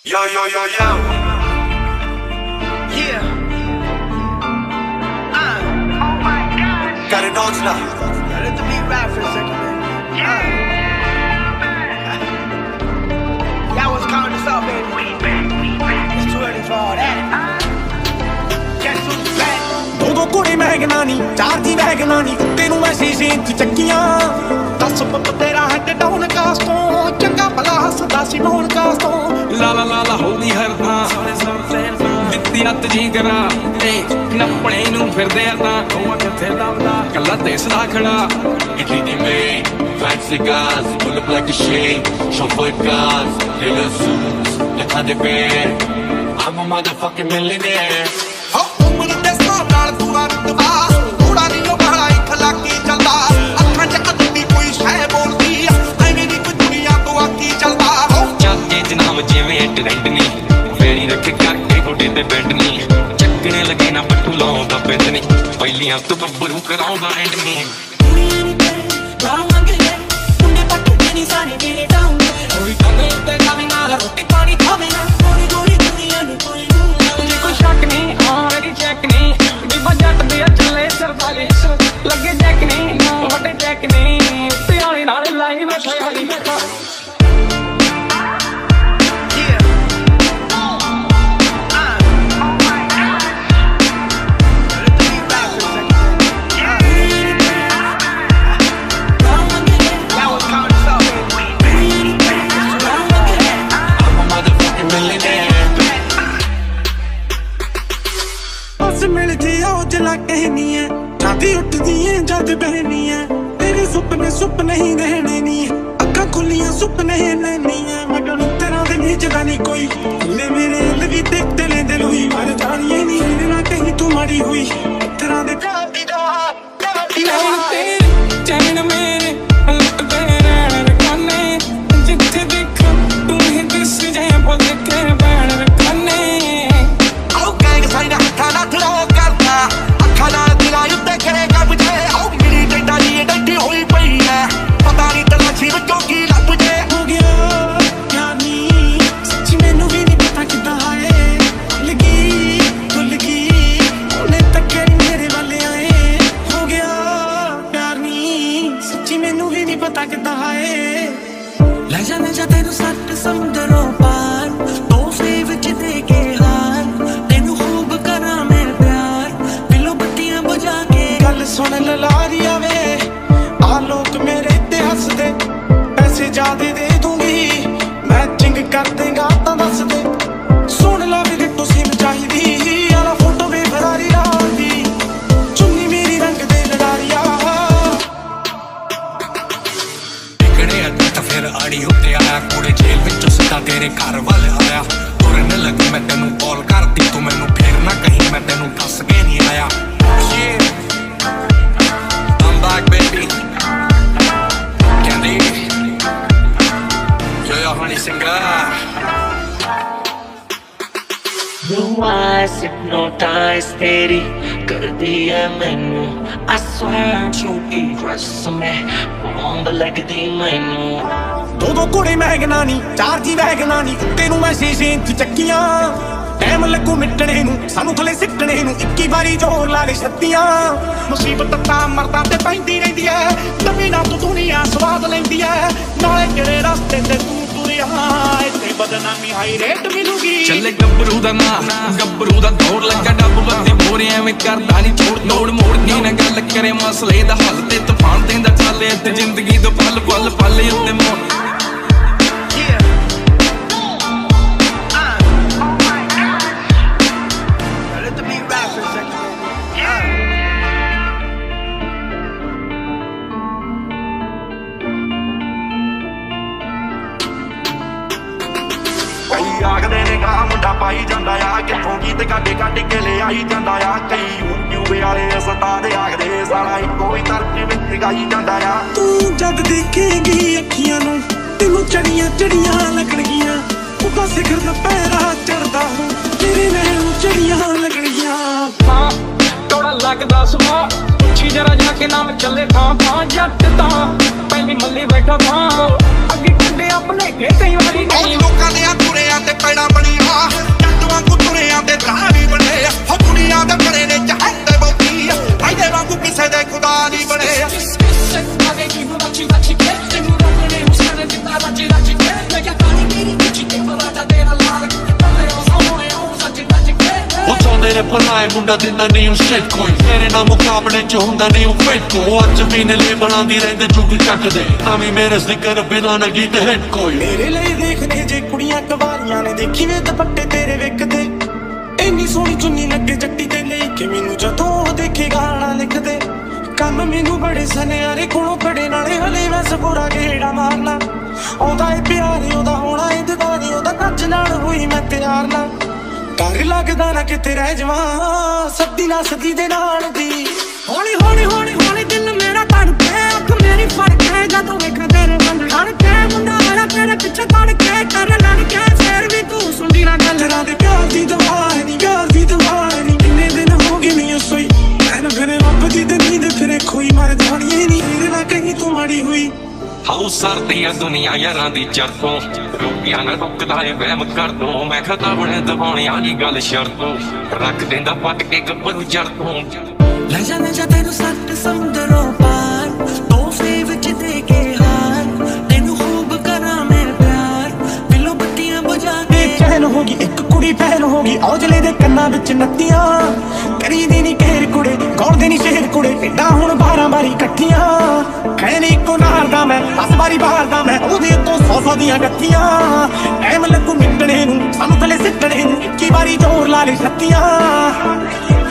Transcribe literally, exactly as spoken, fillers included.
Yo, yo, yo, yo. Yeah. Uh. Oh my gosh. Got it on tonight. Let the beat rap for a second, man. Yeah. Uh. Y'all was calling us up, baby. We back, we back. It's too early for all that. Uh. Guess who's back? दो दो कोड़े महगना नी, चार दी महगना नी, तेनू मैं शीशे च चक्कियां। दस पप तेरा हेड डाउन कास्टों, चंगा भला हसदा सी नोन कास्टों। ला ला ला ला होली हर थां, दित्ती अत जी करा, ते नपणे नू फिरदे तां, ओह किथे दबदा, कल्ला देसदा खड़ा। Itti di me, fancy cars, pull up like a shade, chauffeur cars, tailor suits, le khade pe. I'm a motherfucking millionaire. ਚੱਕਣੇ ਲੱਗੇ ਨਾ ਪੱਟੂ ਲਾਉਂਦਾ ਪਿੰਡ ਨੀ ਪਹਿਲੀਆਂ ਤੋਂ ਬੱਬਰੂ ਕਰਾਉਂਦਾ ਐਂਡ ਨੀ ਕੋਈ ਸ਼ੱਕ ਨਹੀਂ ਆਲਰੇਡੀ ਚੈੱਕ ਨਹੀਂ ਬੀਬਾ ਜੱਟ ਦੇ ਚੱਲੇ ਸਰਦਾਰੀ ਲੱਗੇ ਚੈੱਕ ਨਹੀਂ ਵੱਡੇ ਚੈੱਕ ਨਹੀਂ ਤੇ ਆਲੇ ਨਾਲ ਲਾਈ ਮੈਂ ਛਾਈ ਬੈਠਾ कहनी है छाती उठदी है जद बहनी है तेरे सुपने सुपने ही रहने नी अखा खुलियां सुपने लेनी है मगर तेरा दे नीचदा नहीं कोई ले मेरे दिल भी देखते ले दिल हुई मर जानिए नी मेरे ना कहीं तुम्हारी हुई तेरा दे प्यार दी दवा तेरे चैन मेरे लुटदे रहने रखाने जिथे देखो तू ही दिस जाए बोल के बैण रखाने आओ गैंग साइना हथा ना थड़ा करता खाना दिलायु देखेगा मुझे आओ मेरी डंडा लिए डंडी हुई पई है पता नहीं तलाशी बच्चों की लग मुझे हो गया क्या नी सच्ची मैनू भी नहीं पता किदा है लगी खुल गई उन्हें तक मेरे वाले आए हो गया प्यार नी सच्ची मैनू भी नहीं पता किदा है ले जा ले जा तेनू सट समुंदरों पार तो से विच दे के हार तेनू खूब करा मेरे सुन ललारिया वे आ लोग मेरे ते हस दे पैसे ज्यादा दे दूंगी मैचिंग कर देगा तां दस दे सुन ला वे तू सिम चाहिदी आला फोटो वे फरारी लादी चुन्नी मेरी रंग दे लड़ारिया इकड़े अड्डा फिर आड़ी उत्ते आया कूड़े जेल विचों सीधा तेरे घर वाले आया तुरन लगी मैं तेनू कॉल करती तू मैनू फिर ना कहीं मैं तेनू दस के नहीं आया back, baby. Candy. Yo, yo, honey singer. Blue eyes hypnotize तेरी कर दी है मैनू I swear you impress me bomb लगदी मैनू दो दो कोड़े महगना नी चार दी महगना नी तेनू मैं शीशे च चक्कियां टाइम लगू मिटने नू सानू थले सिटने नू इक्की बारी जोर ला ले छत्तियां मुसीबत तां मरदा ते पैंदी रहिंदी है तभी ना तू दुनिया स्वाद लैंदी है नाले किहड़े रस्ते ते तू तुरिया इत्थे बदनामी हाई रेट मिलूगी चले गब्बरू दा ना गब्बरू दा दौड़ लगा डब बत्ती बोरे एवें करदा नहीं छोड़ नोड़ मोड़ नी ना गल करे मसले दा हल ते तूफान देंदा चाले ते जिंदगी दो पल पल पल उत्ते मोड़ आखदे ने गा मुंडा पाई जांदा आ किथों गीत काटे काटे के ले आई जांदा आ कई यूट्यूब वाले उस्ताद आखदे सारा इक्को ही तरफ विच गाई जांदा आ तू जद देखेगी अखियां नू तेनू चढ़ियां चढ़ियां लगणगियां उदा सिखर दा पैरा चढ़दा हूं तेरे नैनू चढ़ियां लगणगियां हां थोड़ा लगदा सुहा पुछी जरा जाके नाम चले थां थां जट तां पहली मल्ली बैठा थां अगे कंडे अपने के कई वारी नहीं लोकां दे तुरे ते पैड़ा ਤੇਰੇ ਭਲਾਏ ਮੁੰਡਾ ਦਿੰਦਾ ਨਹੀਂ ਉਹ ਸ਼ੇਟ ਕੋਈ ਤੇਰੇ ਨਾਲ ਮੁਕਾਬਲੇ ਚ ਹੁੰਦਾ ਨਹੀਂ ਉਹ ਫੇਟ ਕੋ ਅੱਜ ਮਹੀਨੇ ਲੇਬਲਾਂ ਦੀ ਰਹਿੰਦੇ ਚੁੱਕ ਚੱਕਦੇ ਤਾਂ ਵੀ ਮੇਰੇ ਜ਼ਿਕਰ ਬਿਨਾਂ ਨਾ ਗੀਤ ਹਿੱਟ ਕੋਈ ਮੇਰੇ ਲਈ ਦੇਖਦੇ ਜੇ ਕੁੜੀਆਂ ਕਵਾਰੀਆਂ ਨੇ ਦੇਖੀ ਵੇ ਦੁਪੱਟੇ ਤੇਰੇ ਵਿਕਦੇ ਇੰਨੀ ਸੋਹਣੀ ਚੁੰਨੀ ਲੱਗੇ ਜੱਟੀ ਤੇ ਲਈ ਕਿ ਮੈਨੂੰ ਜਦੋਂ ਦੇਖੇ ਗਾਣਾ ਲਿਖਦੇ ਕੰਮ ਮੈਨੂੰ ਬੜੇ ਸਨਿਆਰੇ ਕੋਲੋਂ ਬੜੇ ਨਾਲੇ ਹਲੇ ਮੈਂ ਸਪੂਰਾ ਗੇੜਾ ਮਾਰਨਾ ਆਉਂਦਾ ਏ ਪਿਆਰੇ ਉਹਦਾ ਹੋਣਾ ਏ ਦੀਵਾਨੀ ਉਹਦਾ ਕੱਚ ਨਾਲ ਹੋਈ ਮੈਂ ਤਿਆਰ ਨਾ ਡਰ ਲੱਗਦਾ ਨਾ ਕਿਤੇ ਰਹਿ ਜਾਵਾਂ ਸੱਦੀ ਨਾ ਸੱਦੀ ਦੇ ਨਾਲ ਦੀ ਹੌਲੀ ਹੌਲੀ ਹੌਲੀ ਹੌਲੀ ਦਿਲ ਮੇਰਾ ਧੜਕੇ ਅੱਖ ਮੇਰੀ ਫੜ ਕੇ ਜਦੋਂ ਵੇਖਾਂ ਤੇਰੇ ਬੰਦ ਹੜ ਕੇ ਮੁੰਡਾ ਆਇਆ ਤੇਰੇ ਪਿੱਛੇ ਤੜ ਕੇ ਕਰ ਲੜ ਕੇ ਫੇਰ ਵੀ ਤੂੰ ਸੁਣਦੀ ਨਾ ਗੱਲ ਰਾਂ ਦੇ ਪਿਆਰ ਦੀ ਦਵਾ ਨਹੀਂ ਪਿਆਰ ਦੀ ਦਵਾ ਨਹੀਂ ਕਿੰਨੇ ਦਿਨ ਹੋ ਗਏ ਨਹੀਂ ਸੋਈ ਮੈਂ ਫਿਰ ਰੱਬ ਦੀ ਤੇ ਨੀਂਦ ਫਿਰੇ ਖੋਈ ਮਰ ਜਾਣੀ ਨਹੀਂ ਤੇਰੇ ਨਾਲ ਕਹੀਂ ਤੂੰ ਮਾੜੀ ਹੋਈ ਹਾਉ ਸਰਦੀ ਆ ਦੁਨੀਆ ਯਾਰਾਂ ਦੀ ਚਰਤੋਂ ਰੁਪਿਆ ਨਾ ਰੁਕਦਾ ਏ ਵਹਿਮ ਕਰ ਦੋ ਮੈਂ ਖਤਾ ਬਣੇ ਦਬਾਉਣਿਆਂ ਦੀ ਗੱਲ ਸ਼ਰਤੋਂ ਰੱਖ ਦਿੰਦਾ ਪੱਟ ਕੇ ਗੱਭਰੂ ਜੜ ਤੋਂ ਲੈ ਜਾ ਲੈ ਜਾ ਤੈਨੂੰ ਸੱਤ ਸਮੁੰਦਰੋਂ ਪਾਰ ਤੋਹਫੇ ਵਿੱਚ ਦੇ ਕੇ ਹਾਰ ਤੈਨੂੰ ਖੂਬ ਕਰਾਂ ਮੈਂ ਪਿਆਰ ਬਿੱਲੋ ਬੱਤੀਆਂ ਬੁਝਾ ਕੇ ਚੈਨ ਹੋ ਗਈ ਇੱਕ ਕੁੜੀ ਪਹਿਨ ਹੋ ਗਈ ਔਜਲੇ ਦੇ ਕੰਨਾਂ ਵਿੱਚ ਨੱਤੀਆਂ ਕਰੀਦੀ ਨੀ ਘੇਰ ਕੁੜੇ ਗੌੜਦੇ ਨੀ ਸ਼ੇਰ ਕੁੜੇ ਏਡਾ ਹੁਣ ਬਾਰਾਂ ਬਾਰੀ ਇਕੱਠੀਆਂ ਐ ਨੀ ਇੱਕੋ ਨਾਰ ਦਾ ਮੈਂ ਦਸ ਵਾਰੀ ਬਾਹਰ ਦਾ ਮੈਂ ਉਹਦੇ ਤੋਂ ਸੌ ਸੌ ਦੀਆਂ ਗੱਠੀਆਂ ਐਮ ਲੱਗੂ ਮਿੰਟਣੇ ਨੂੰ ਸਾਨੂੰ ਥਲੇ ਸਿੱਟਣੇ ਨੂੰ ਇੱਕੀ ਵਾਰੀ ਜ਼ੋਰ ਲਾ ਲੈ ਛੱਤੀਆਂ